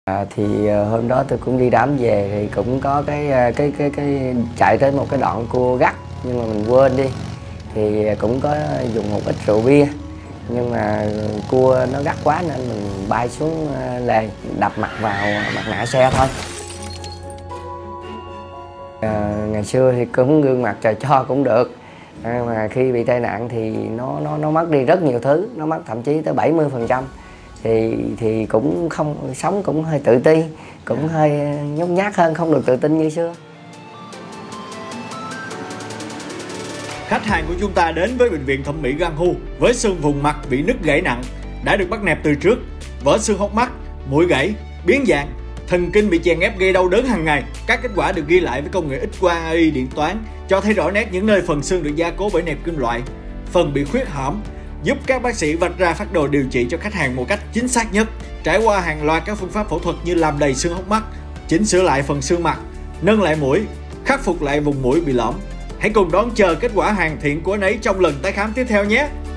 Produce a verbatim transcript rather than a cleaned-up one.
À, thì hôm đó tôi cũng đi đám về thì cũng có cái cái cái cái chạy tới một cái đoạn cua gắt nhưng mà mình quên đi, thì cũng có dùng một ít rượu bia nhưng mà cua nó gắt quá nên mình bay xuống lề đập mặt vào mặt nạ xe thôi. À, ngày xưa thì cũng gương mặt trời cho cũng được, à, mà khi bị tai nạn thì nó nó nó mất đi rất nhiều thứ, nó mất thậm chí tới bảy mươi phần trăm. thì thì cũng không sống cũng hơi tự ti, cũng hơi nhút nhát hơn, không được tự tin như xưa. Khách hàng của chúng ta đến với bệnh viện thẩm mỹ Ganhu với xương vùng mặt bị nứt gãy nặng, đã được bắt nẹp từ trước, vỡ xương hốc mắt, mũi gãy, biến dạng, thần kinh bị chèn ép gây đau đớn hàng ngày. Các kết quả được ghi lại với công nghệ X quang a i điện toán cho thấy rõ nét những nơi phần xương được gia cố bởi nẹp kim loại, phần bị khuyết hõm, giúp các bác sĩ vạch ra phác đồ điều trị cho khách hàng một cách chính xác nhất. Trải qua hàng loạt các phương pháp phẫu thuật như làm đầy xương hốc mắt, chỉnh sửa lại phần xương mặt, nâng lại mũi, khắc phục lại vùng mũi bị lõm. Hãy cùng đón chờ kết quả hoàn thiện của anh ấy trong lần tái khám tiếp theo nhé!